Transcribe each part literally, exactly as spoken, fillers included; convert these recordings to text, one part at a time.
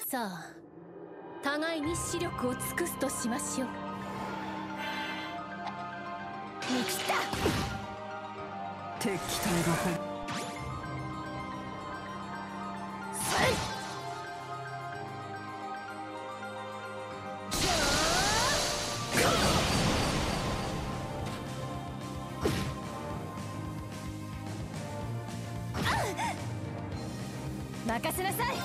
さあ、互いに視力を尽くすとしましょう。見切った。 敵対が入る。 任せなさい。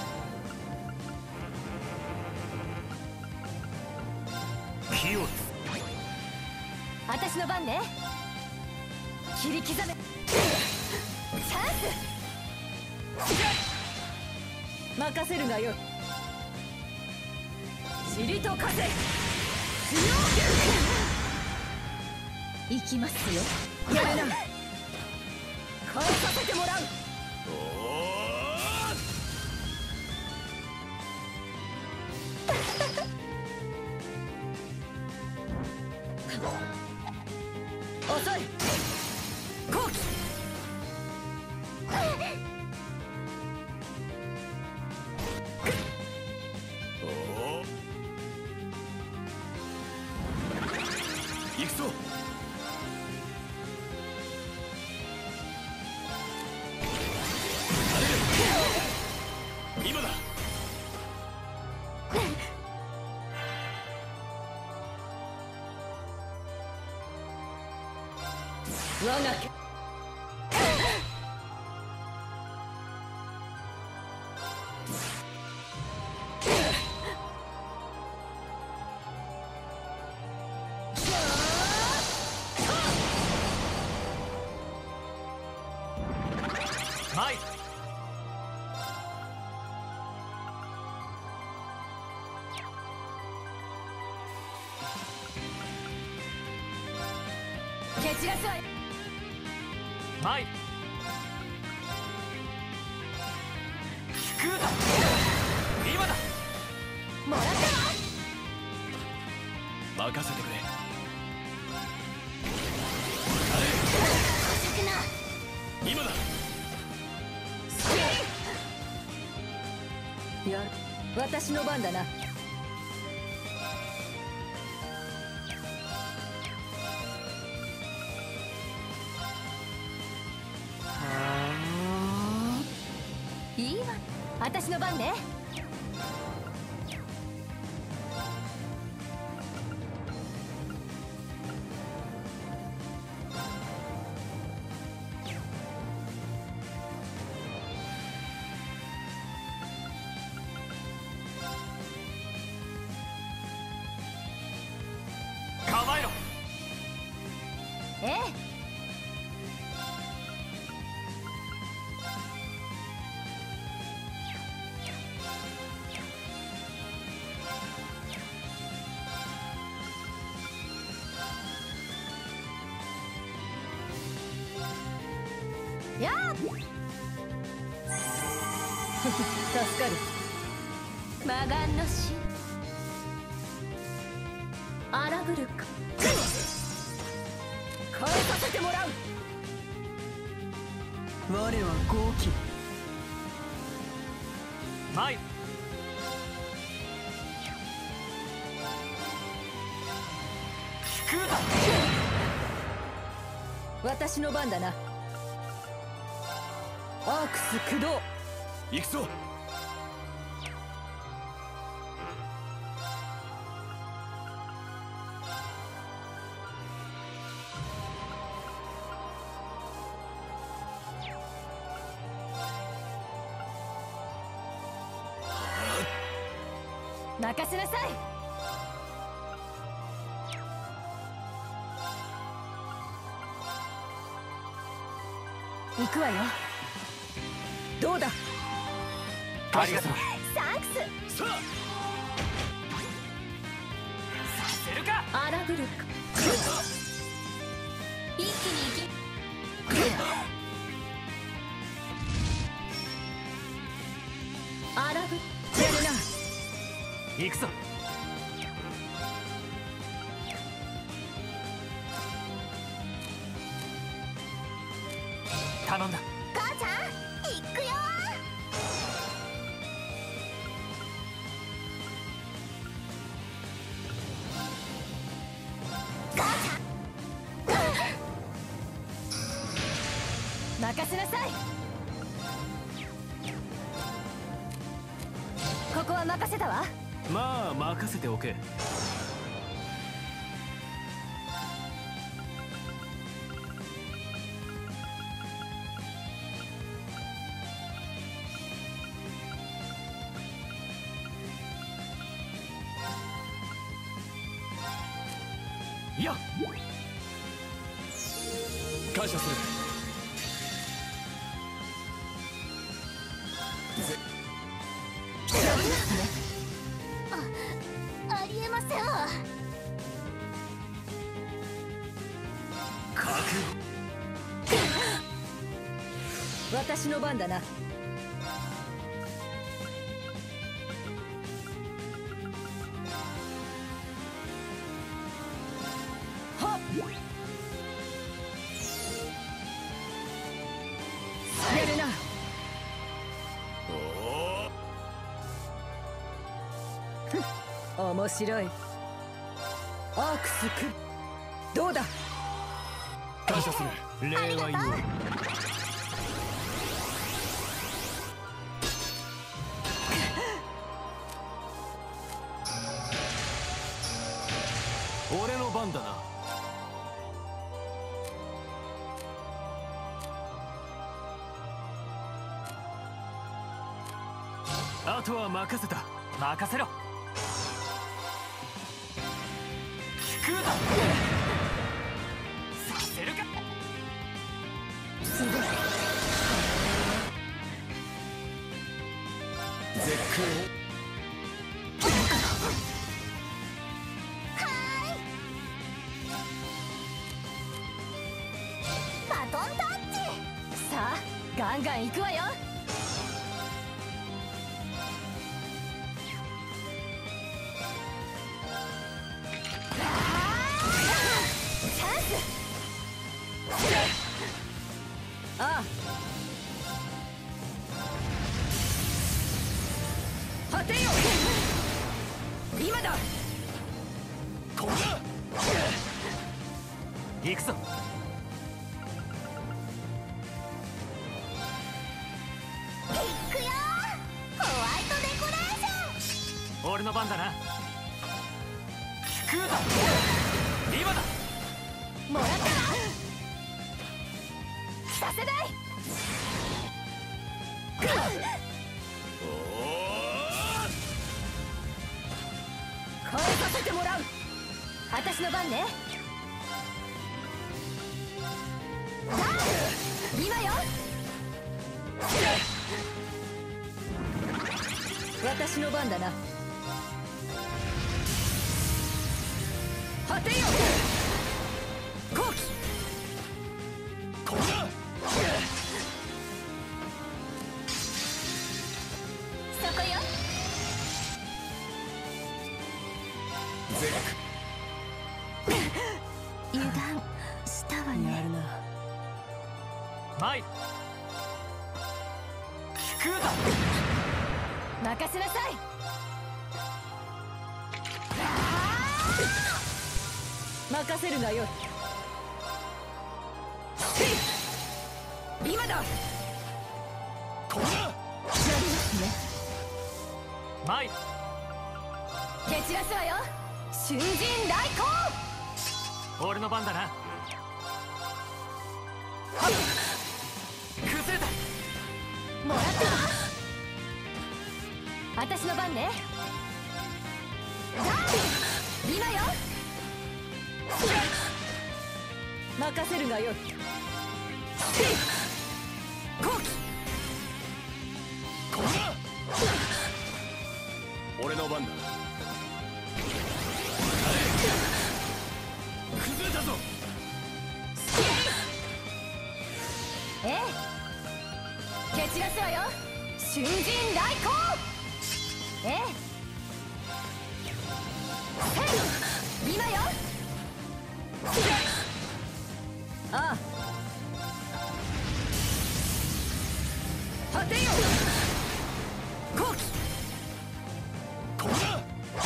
火を私の番ね。切り刻め。チャンス。任せるがよい。塵と風。行きますよ。やめな。返させてもらう。遅い。後期。 行くぞ。今だ。 我が家。 はい。 蹴散らすわよ。 はい。聞くだ。今だ。 もらったわ。 任せてくれ。 遅くな。 今だ。 やる。私の番だな。いいわ。私の番ね。 構えろ。 ええ。やあ助かる。魔眼の死。荒ぶるか。返させてもらう。 我は豪気。 前。聞くだ。 私の番だな。アークス駆動。 行くぞ。 任せなさい。行くわよ。どうだ。 ありがとう。 サンクス。 さあ。させるか。 荒ぶるか。一気に行き。荒ぶ。やるな。 行くぞ。頼んだ。 母ちゃん行くよ。 任せなさい。ここは任せたわ。 まあ任せておけ。いや感謝する。 あ、ありえませんわ。 覚悟。 私の番だな。はっやるな。面白い。アークスクどうだ。 感謝する。礼は言おう。俺の番だな。あとは任せた。任せろ。聞くだ。させるか。 すごい。 絶バトンタッチ。さあガンガン行くわよ。チャンス。ああ果てよ。今だ。 ここだ。行くぞ。 行くよ。ホワイトデコレーション。 俺の番だな。聞くだ。今だ。 もらったわ。させない。こうさせてもらう。私の番ね。さあ今よ。私の番だな。果てよ後期。 ここだ。 そこよ。油断したわやね。 るな。 参る。聞くだ。 任せなさい。任せるがよい。今だ。やここだ。 りますね。 参る。 蹴散らすわよ。春陣来航。 俺の番だな。崩れた。 もらったわ。私の番ね。さあ今よ。任せるがよい。後期。 ここだ。俺の番だ。崩れたぞ。 ええ蹴散らすわよ。春陣来航。ええへい今よ。ああ果てよ後期。 ここだ。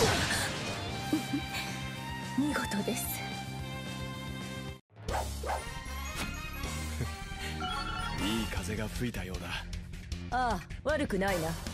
見事です。 いい風が吹いたようだ。 ああ、悪くないな。